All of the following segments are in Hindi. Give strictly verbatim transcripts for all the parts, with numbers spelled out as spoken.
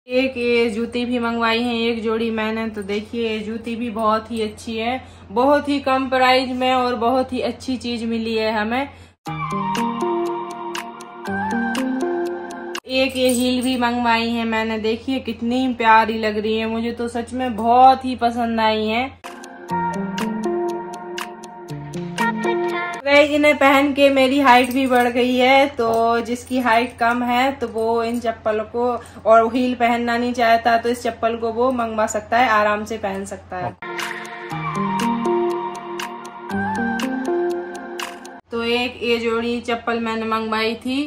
एक ये जूती भी मंगवाई है, एक जोड़ी मैंने। तो देखिए ये जूती भी बहुत ही अच्छी है, बहुत ही कम प्राइस में और बहुत ही अच्छी चीज मिली है हमें। एक ये हील भी मंगवाई है मैंने, देखिए कितनी प्यारी लग रही है, मुझे तो सच में बहुत ही पसंद आई है। इन्हें पहन के मेरी हाइट भी बढ़ गई है, तो जिसकी हाइट कम है तो वो इन चप्पलों को और हील पहनना नहीं चाहता तो इस चप्पल को वो मंगवा सकता है, आराम से पहन सकता है। तो एक ये जोड़ी चप्पल मैंने मंगवाई थी।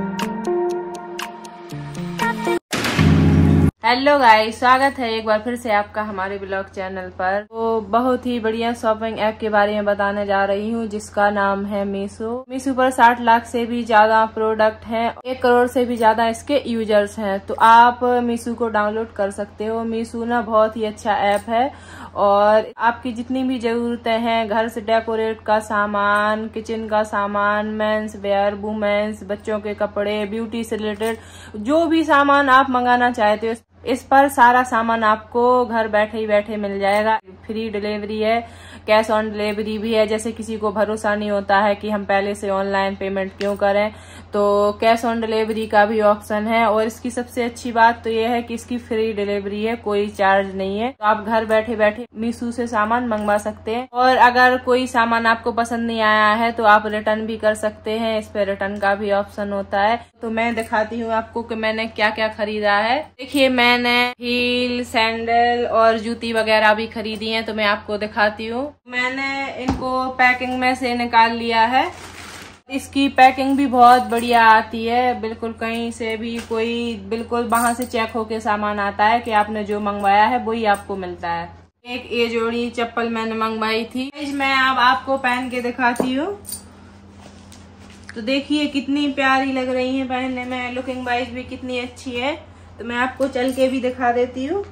हेलो गाइस, स्वागत है एक बार फिर से आपका हमारे ब्लॉग चैनल पर। तो बहुत ही बढ़िया शॉपिंग ऐप के बारे में बताने जा रही हूँ जिसका नाम है मीशो। मीशो पर साठ लाख से भी ज्यादा प्रोडक्ट हैं, एक करोड़ से भी ज्यादा इसके यूजर्स हैं। तो आप मीशो को डाउनलोड कर सकते हो। मीशो ना बहुत ही अच्छा ऐप है और आपकी जितनी भी जरूरतें हैं, घर से डेकोरेट का सामान, किचन का सामान, मेंस वेयर, वुमेन्स, बच्चों के कपड़े, ब्यूटी से रिलेटेड जो भी सामान आप मंगाना चाहते हो, इस पर सारा सामान आपको घर बैठे ही बैठे मिल जाएगा। फ्री डिलीवरी है, कैश ऑन डिलीवरी भी है। जैसे किसी को भरोसा नहीं होता है कि हम पहले से ऑनलाइन पेमेंट क्यों करें, तो कैश ऑन डिलीवरी का भी ऑप्शन है। और इसकी सबसे अच्छी बात तो ये है कि इसकी फ्री डिलीवरी है, कोई चार्ज नहीं है। तो आप घर बैठे बैठे मीशो से सामान मंगवा सकते हैं। और अगर कोई सामान आपको पसंद नहीं आया है तो आप रिटर्न भी कर सकते हैं, इस पे रिटर्न का भी ऑप्शन होता है। तो मैं दिखाती हूँ आपको कि मैंने क्या क्या खरीदा है। देखिए मैंने हील, सैंडल और जूती वगैरह भी खरीदी है, तो मैं आपको दिखाती हूँ। मैंने इनको पैकिंग में से निकाल लिया है। इसकी पैकिंग भी बहुत बढ़िया आती है, बिल्कुल कहीं से भी कोई बिल्कुल वहां से चेक होके सामान आता है कि आपने जो मंगवाया है वही आपको मिलता है। एक ये जोड़ी चप्पल मैंने मंगवाई थी, मैं अब आपको पहन के दिखाती हूँ। तो देखिए कितनी प्यारी लग रही है पहनने में, लुकिंग वाइज भी कितनी अच्छी है। तो मैं आपको चल के भी दिखा देती हूँ।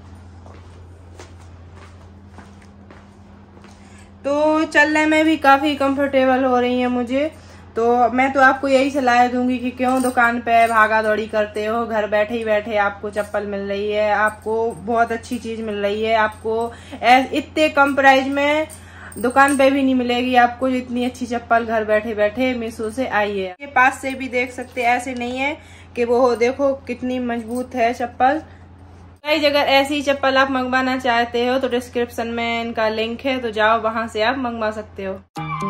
तो चलने में भी काफी कंफर्टेबल हो रही है मुझे। तो मैं तो आपको यही सलाह दूंगी कि क्यों दुकान पे भागा दौड़ी करते हो, घर बैठे ही बैठे आपको चप्पल मिल रही है, आपको बहुत अच्छी चीज मिल रही है। आपको इतने कम प्राइस में दुकान पे भी नहीं मिलेगी आपको इतनी अच्छी चप्पल घर बैठे बैठे मीशो से आई है। ये पास से भी देख सकते, ऐसे नहीं है कि वो देखो कितनी मजबूत है चप्पल। कई जगह ऐसी चप्पल आप मंगवाना चाहते हो तो डिस्क्रिप्शन में इनका लिंक है, तो जाओ वहां से आप मंगवा सकते हो।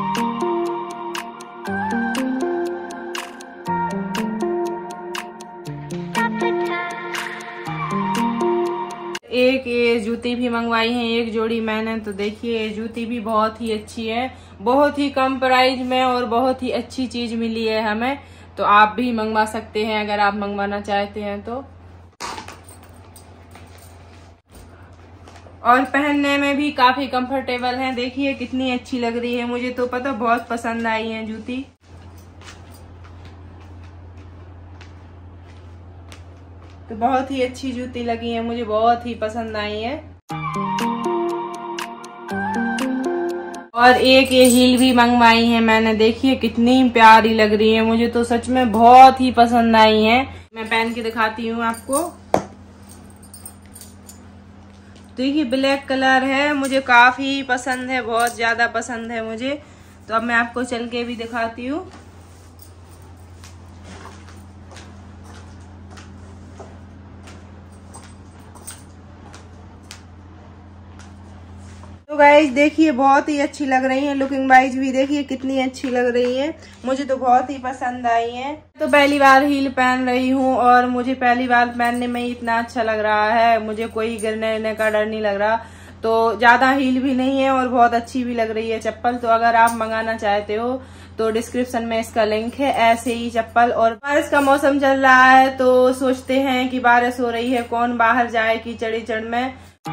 एक ये जूती भी मंगवाई है, एक जोड़ी मैंने। तो देखिए ये जूती भी बहुत ही अच्छी है, बहुत ही कम प्राइस में और बहुत ही अच्छी चीज मिली है हमें। तो आप भी मंगवा सकते हैं अगर आप मंगवाना चाहते हैं तो। और पहनने में भी काफी कंफर्टेबल है, देखिए कितनी अच्छी लग रही है, मुझे तो पता बहुत पसंद आई है जूती। तो बहुत ही अच्छी जूती लगी है मुझे, बहुत ही पसंद आई है। और एक ये हील भी मंगवाई है मैंने, देखिए कितनी प्यारी लग रही है, मुझे तो सच में बहुत ही पसंद आई है। मैं पहन के दिखाती हूँ आपको। देखिए ब्लैक कलर है, मुझे काफी पसंद है, बहुत ज्यादा पसंद है मुझे। तो अब मैं आपको चल के भी दिखाती हूँ। तो गाइस देखिए बहुत ही अच्छी लग रही है, लुकिंग वाइज भी देखिए कितनी अच्छी लग रही है, मुझे तो बहुत ही पसंद आई है। तो पहली बार हील पहन रही हूँ और मुझे पहली बार पहनने में ही इतना अच्छा लग रहा है, मुझे कोई गिरने का डर नहीं लग रहा। तो ज्यादा हील भी नहीं है और बहुत अच्छी भी लग रही है चप्पल। तो अगर आप मंगाना चाहते हो तो डिस्क्रिप्शन में इसका लिंक है, ऐसे ही चप्पल। और बारिश का मौसम चल रहा है तो सोचते हैं कि बारिश हो रही है, कौन बाहर जाए कीचड़ कीचड़ में।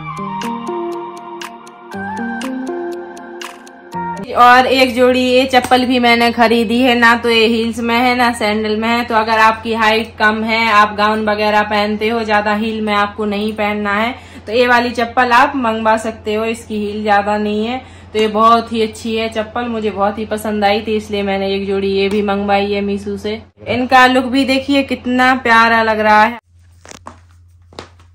और एक जोड़ी ये चप्पल भी मैंने खरीदी है, ना तो ये हील्स में है ना सैंडल में है। तो अगर आपकी हाइट कम है, आप गाउन वगैरह पहनते हो, ज्यादा हील में आपको नहीं पहनना है, तो ये वाली चप्पल आप मंगवा सकते हो। इसकी हील ज्यादा नहीं है, तो ये बहुत ही अच्छी है चप्पल, मुझे बहुत ही पसंद आई थी, इसलिए मैंने एक जोड़ी ये भी मंगवाई है मीशो से। इनका लुक भी देखिए कितना प्यारा लग रहा है।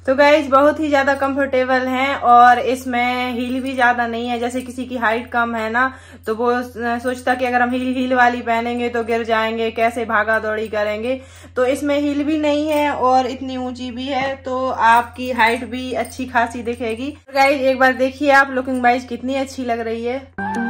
तो गाइज बहुत ही ज्यादा कंफर्टेबल हैं और इसमें हील भी ज्यादा नहीं है। जैसे किसी की हाइट कम है ना, तो वो सोचता कि अगर हम हील हील वाली पहनेंगे तो गिर जाएंगे, कैसे भागा दौड़ी करेंगे। तो इसमें हील भी नहीं है और इतनी ऊंची भी है, तो आपकी हाइट भी अच्छी खासी दिखेगी। गाइज एक बार देखिए आप, लुकिंग वाइज कितनी अच्छी लग रही है।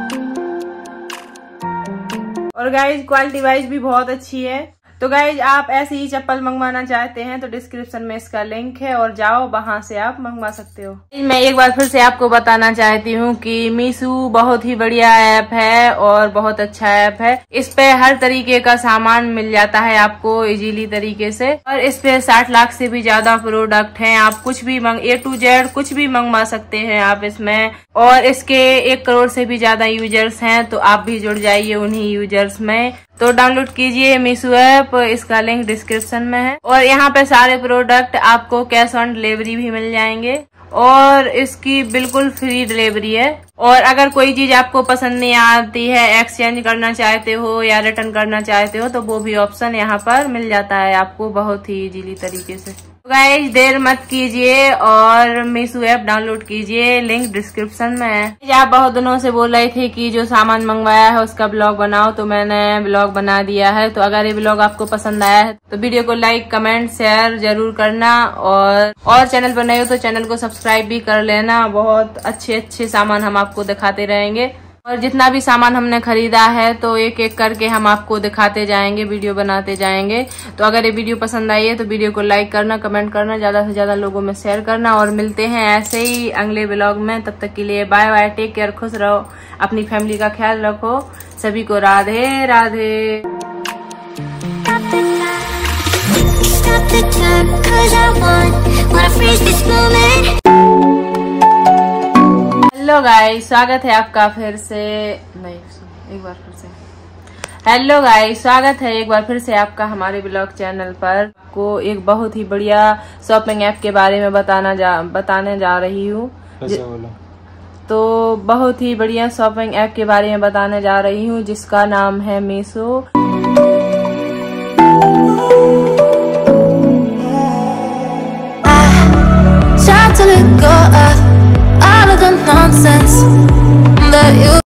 और गाइज क्वालिटी वाइज भी बहुत अच्छी है। तो गाइज आप ऐसी ही चप्पल मंगवाना चाहते हैं तो डिस्क्रिप्शन में इसका लिंक है और जाओ वहां से आप मंगवा सकते हो। मैं एक बार फिर से आपको बताना चाहती हूँ कि मीशो बहुत ही बढ़िया ऐप है और बहुत अच्छा ऐप है। इस पे हर तरीके का सामान मिल जाता है आपको इजीली तरीके से, और इस पे साठ लाख से भी ज्यादा प्रोडक्ट हैं। आप कुछ भी मंग ए टू जेड कुछ भी मंगवा सकते हैं आप इसमें, और इसके एक करोड़ से भी ज्यादा यूजर्स हैं, तो आप भी जुड़ जाइए उन्हीं यूजर्स में। तो डाउनलोड कीजिए मीशो ऐप, इसका लिंक डिस्क्रिप्शन में है। और यहाँ पे सारे प्रोडक्ट आपको कैश ऑन डिलीवरी भी मिल जाएंगे और इसकी बिल्कुल फ्री डिलीवरी है। और अगर कोई चीज आपको पसंद नहीं आती है, एक्सचेंज करना चाहते हो या रिटर्न करना चाहते हो, तो वो भी ऑप्शन यहाँ पर मिल जाता है आपको बहुत ही इजीली तरीके से। गाइज देर मत कीजिए और मीशो ऐप डाउनलोड कीजिए, लिंक डिस्क्रिप्शन में है। आप बहुत दिनों से बोल रहे थे कि जो सामान मंगवाया है उसका ब्लॉग बनाओ, तो मैंने ब्लॉग बना दिया है। तो अगर ये ब्लॉग आपको पसंद आया है तो वीडियो को लाइक कमेंट शेयर जरूर करना, और और चैनल पर नए हो तो चैनल को सब्सक्राइब भी कर लेना। बहुत अच्छे अच्छे सामान हम आपको दिखाते रहेंगे, और जितना भी सामान हमने खरीदा है तो एक एक करके हम आपको दिखाते जाएंगे, वीडियो बनाते जाएंगे। तो अगर ये वीडियो पसंद आई है तो वीडियो को लाइक करना, कमेंट करना, ज्यादा से ज्यादा लोगों में शेयर करना, और मिलते हैं ऐसे ही अगले ब्लॉग में। तब तक के लिए बाय बाय, टेक केयर, खुश रहो, अपनी फैमिली का ख्याल रखो। सभी को राधे राधे। हेलो गाइस, स्वागत है आपका फिर से नहीं एक बार फिर से हेलो गाइस स्वागत है एक बार फिर से आपका हमारे ब्लॉग चैनल पर। को एक बहुत ही बढ़िया शॉपिंग ऐप के बारे में बताना जा बताने जा रही हूँ। तो बहुत ही बढ़िया शॉपिंग ऐप के बारे में बताने जा रही हूँ जिसका नाम है मीशो।